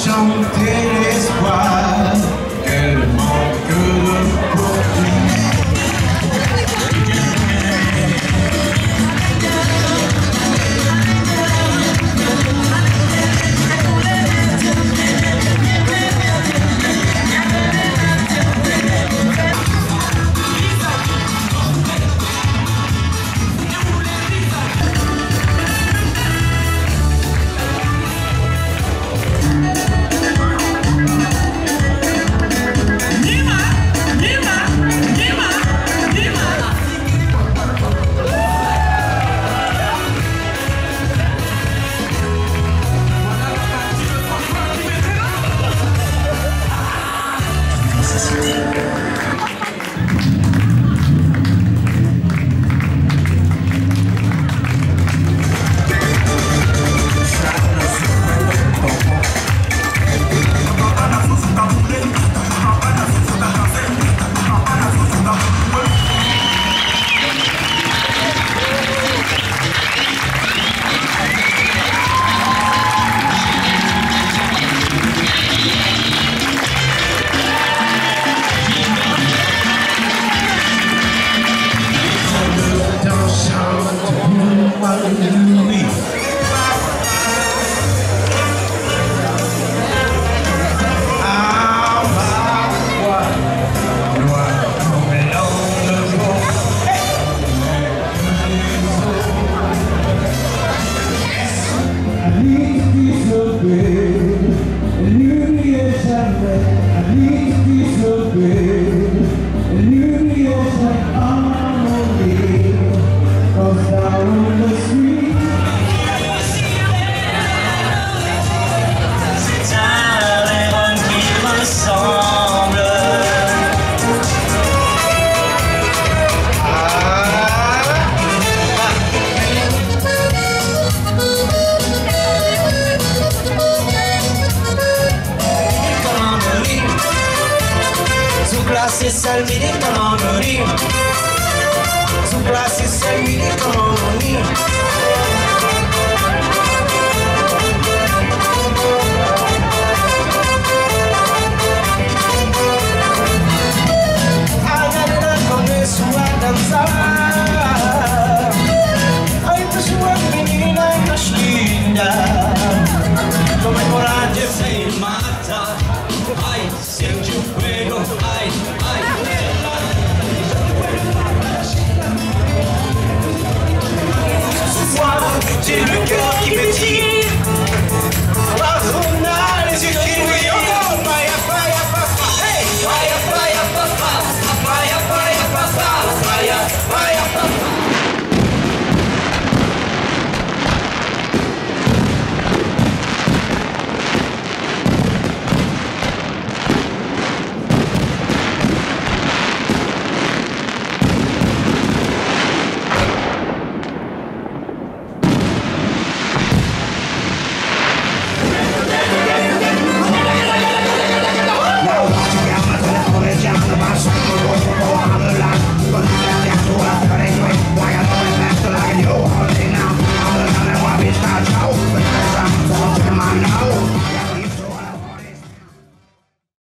chanter l'espoir qu'elle manque de fortune. Classe salvini comment mourir. Sous classe salvini comment mourir. Agora começo a dançar. Ai, pessoa menina e mais linda. Comemorar de sem matar. Ai, sente o fuego. Ai, ai, j'ai le cœur qui pétille. On a les yeux qui brillent. Fire, fire, papa. Hey, fire, fire, papa. Fire, fire, papa. Fire, fire, papa. Con la criatura